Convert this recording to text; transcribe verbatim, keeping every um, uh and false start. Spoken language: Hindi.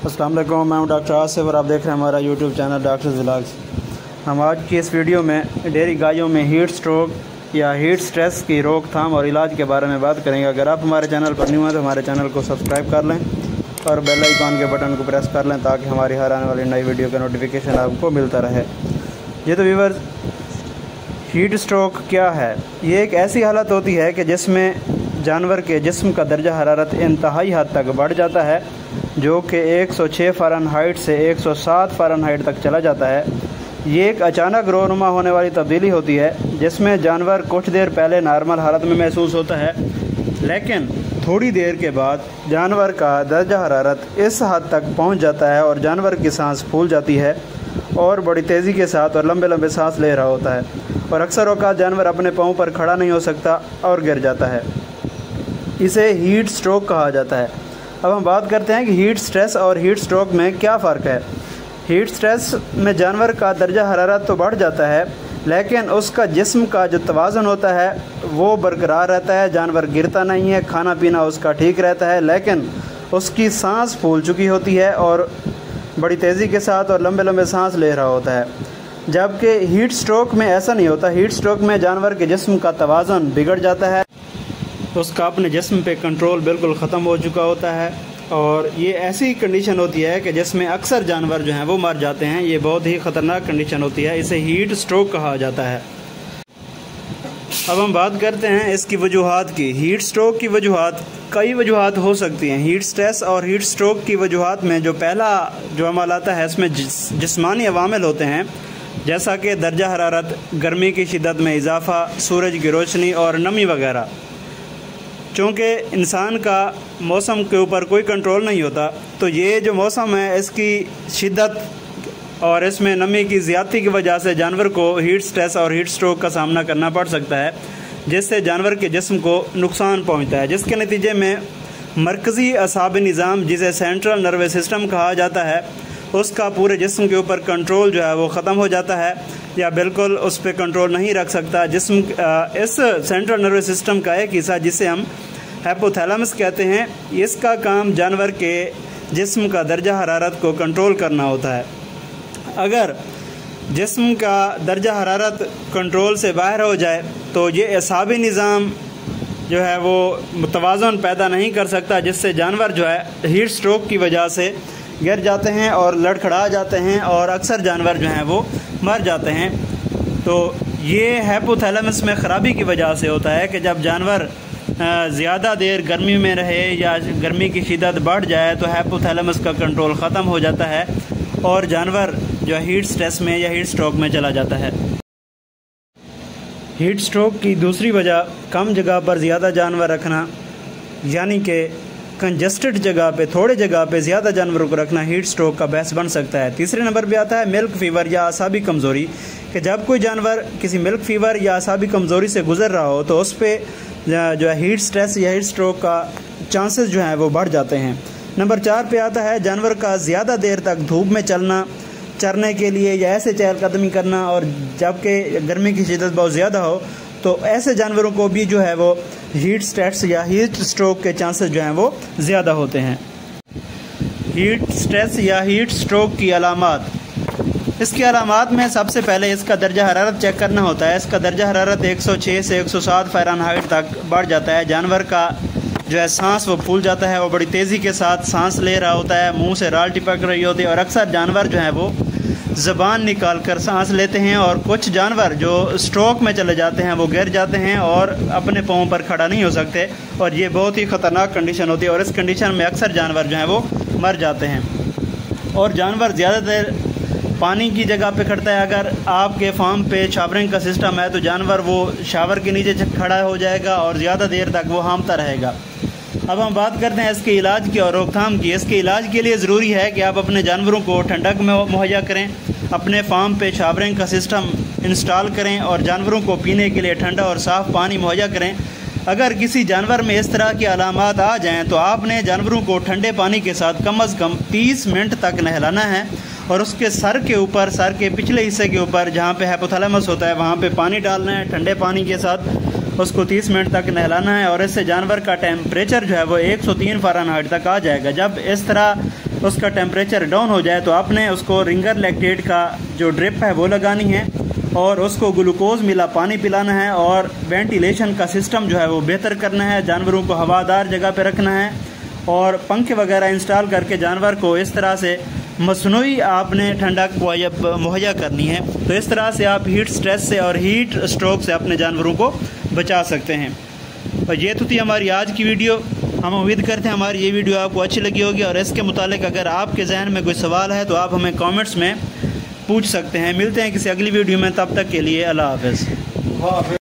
अस्सलाम वालेकुम, मैं हूं डॉक्टर आसिफ और आप देख रहे हैं हमारा यूट्यूब चैनल डॉक्टर्स व्लॉग्स। हम आज की इस वीडियो में डेयरी गायों में हीट स्ट्रोक या हीट स्ट्रेस की रोकथाम और इलाज के बारे में बात करेंगे। अगर आप हमारे चैनल पर न्यू हैं तो हमारे चैनल को सब्सक्राइब कर लें और बेल आइकॉन के बटन को प्रेस कर लें ताकि हमारी हर आने वाली नई वीडियो का नोटिफिकेशन आपको मिलता रहे। ये तो व्यूअर्स, हीट स्ट्रोक क्या है? ये एक ऐसी हालत होती है कि जिसमें जानवर के जिस्म का दर्जा हरारत इंतहाई हद तक बढ़ जाता है, जो कि एक सौ छह फ़ारेनहाइट से एक सौ सात फ़ारेनहाइट तक चला जाता है। ये एक अचानक रोनुमा होने वाली तब्दीली होती है जिसमें जानवर कुछ देर पहले नॉर्मल हालत में महसूस होता है, लेकिन थोड़ी देर के बाद जानवर का दर्जा हरारत इस हद तक पहुंच जाता है और जानवर की सांस फूल जाती है और बड़ी तेज़ी के साथ और लंबे लंबे सांस ले रहा होता है और अक्सर औक़ात जानवर अपने पाँव पर खड़ा नहीं हो सकता और गिर जाता है। इसे हीट स्ट्रोक कहा जाता है। अब हम बात करते हैं कि हीट स्ट्रेस और हीट स्ट्रोक में क्या फ़र्क है। हीट स्ट्रेस में जानवर का दर्जा हरारत तो बढ़ जाता है, लेकिन उसका जिस्म का जो तवाज़ुन होता है वो बरकरार रहता है। जानवर गिरता नहीं है, खाना पीना उसका ठीक रहता है, लेकिन उसकी सांस फूल चुकी होती है और बड़ी तेज़ी के साथ और लंबे लंबे सांस ले रहा होता है। जबकि हीट स्ट्रोक में ऐसा नहीं होता। हीट स्ट्रोक में जानवर के जिस्म का तवाज़ुन बिगड़ जाता है, उसका अपने जिस्म पे कंट्रोल बिल्कुल ख़त्म हो चुका होता है और ये ऐसी कंडीशन होती है कि जिसमें अक्सर जानवर जो हैं वो मर जाते हैं। ये बहुत ही ख़तरनाक कंडीशन होती है, इसे हीट स्ट्रोक कहा जाता है। अब हम बात करते हैं इसकी वजूहात की। हीट स्ट्रोक की वजूहात कई वजूहात हो सकती हैं। हीट स्ट्रेस और हीट स्ट्रोक की वजूहात में जो पहला जो अमल आता है इसमें जिस, जिस्मानी अवामिल होते हैं, जैसा कि दर्जा हरारत, गर्मी की शिद्दत में इजाफ़ा, सूरज की रोशनी और नमी वगैरह। चूँकि इंसान का मौसम के ऊपर कोई कंट्रोल नहीं होता, तो ये जो मौसम है इसकी शिद्दत और इसमें नमी की ज़्यादती की वजह से जानवर को हीट स्ट्रेस और हीट स्ट्रोक का सामना करना पड़ सकता है, जिससे जानवर के जिस्म को नुकसान पहुंचता है, जिसके नतीजे में मरकज़ी असाबी निज़ाम, जिसे सेंट्रल नर्वस सिस्टम कहा जाता है, उसका पूरे जिस्म के ऊपर कंट्रोल जो है वो ख़त्म हो जाता है या बिल्कुल उस पर कंट्रोल नहीं रख सकता। जिस्म इस सेंट्रल नर्वस सिस्टम का एक हिस्सा जिसे हम हाइपोथैलेमस कहते हैं, इसका काम जानवर के जिस्म का दर्जा हरारत को कंट्रोल करना होता है। अगर जिस्म का दर्जा हरारत कंट्रोल से बाहर हो जाए तो ये असाबी निज़ाम जो है वो तवाज़ुन पैदा नहीं कर सकता, जिससे जानवर जो है हीट स्ट्रोक की वजह से गिर जाते हैं और लड़खड़ा जाते हैं और अक्सर जानवर जो हैं वो मर जाते हैं। तो ये हाइपोथैलेमस में ख़राबी की वजह से होता है कि जब जानवर ज़्यादा देर गर्मी में रहे या गर्मी की शिद्दत बढ़ जाए तो हाइपोथैलेमस का कंट्रोल ख़त्म हो जाता है और जानवर जो हीट स्ट्रेस में या हीट स्ट्रोक में चला जाता है। हीट स्ट्रोक की दूसरी वजह कम जगह पर ज़्यादा जानवर रखना, यानी कि कंजस्टेड जगह पे, थोड़े जगह पे ज़्यादा जानवरों को रखना हीट स्ट्रोक का बहस बन सकता है। तीसरे नंबर पे आता है मिल्क फीवर या असाबी कमज़ोरी, कि जब कोई जानवर किसी मिल्क फीवर या असाबी कमज़ोरी से गुजर रहा हो तो उस पर जो है हीट स्ट्रेस या हीट स्ट्रोक का चांसेस जो हैं वो बढ़ जाते हैं। नंबर चार पे आता है जानवर का ज़्यादा देर तक धूप में चलना, चरने के लिए या ऐसे चहलकदमी करना, और जबकि गर्मी की शिद्दत बहुत ज़्यादा हो तो ऐसे जानवरों को भी जो है वो हीट स्ट्रेस या हीट स्ट्रोक के चांसेस जो हैं वो ज़्यादा होते हैं। हीट स्ट्रेस या हीट स्ट्रोक की अलामात। इसकी अलामात में सबसे पहले इसका दर्जा हरारत चेक करना होता है। इसका दर्जा हरारत एक सौ छह से एक सौ सात फ़ारेनहाइट तक बढ़ जाता है। जानवर का जो है सांस वो फूल जाता है, वो बड़ी तेज़ी के साथ सांस ले रहा होता है, मुंह से राल टिपक रही होती है और अक्सर जानवर जो है वो ज़बान निकाल कर सांस लेते हैं और कुछ जानवर जो स्ट्रोक में चले जाते हैं वो गिर जाते हैं और अपने पाँव पर खड़ा नहीं हो सकते और ये बहुत ही ख़तरनाक कंडीशन होती है और इस कंडीशन में अक्सर जानवर जो हैं वो मर जाते हैं। और जानवर ज़्यादा देर पानी की जगह पे खड़ता है। अगर आपके फार्म पे शावरिंग का सिस्टम है तो जानवर वो शावर के नीचे खड़ा हो जाएगा और ज़्यादा देर तक वो हांफता रहेगा। अब हम बात करते हैं इसके इलाज की और रोकथाम की। इसके इलाज के लिए ज़रूरी है कि आप अपने जानवरों को ठंडक में मुहैया करें, अपने फार्म पे शावरिंग का सिस्टम इंस्टॉल करें और जानवरों को पीने के लिए ठंडा और साफ़ पानी मुहैया करें। अगर किसी जानवर में इस तरह की अलामात आ जाएं तो आपने जानवरों को ठंडे पानी के साथ कम अज़ कम तीस मिनट तक नहलाना है और उसके सर के ऊपर, सर के पिछले हिस्से के ऊपर जहाँ पे हाइपोथैलेमस होता है वहाँ पे पानी डालना है ठंडे पानी के साथ, उसको तीस मिनट तक नहलाना है और इससे जानवर का टेम्परेचर जो है वो एक सौ तीन फ़ारेनहाइट तक आ जाएगा। जब इस तरह उसका टेम्परेचर डाउन हो जाए तो आपने उसको रिंगर लैक्टेट का जो ड्रिप है वो लगानी है और उसको ग्लूकोज मिला पानी पिलाना है और वेंटिलेशन का सिस्टम जो है वो बेहतर करना है। जानवरों को हवादार जगह पे रखना है और पंखे वगैरह इंस्टॉल करके जानवर को इस तरह से मसनूई आपने ठंडक मुहैया करनी है। तो इस तरह से आप हीट स्ट्रेस से और हीट स्ट्रोक से अपने जानवरों को बचा सकते हैं। और ये तो थी हमारी आज की वीडियो। हम उम्मीद करते हैं हमारी ये वीडियो आपको अच्छी लगी होगी और इसके मुतालिक अगर आपके जहन में कोई सवाल है तो आप हमें कमेंट्स में पूछ सकते हैं। मिलते हैं किसी अगली वीडियो में, तब तक के लिए अल्लाह हाफ़िज़।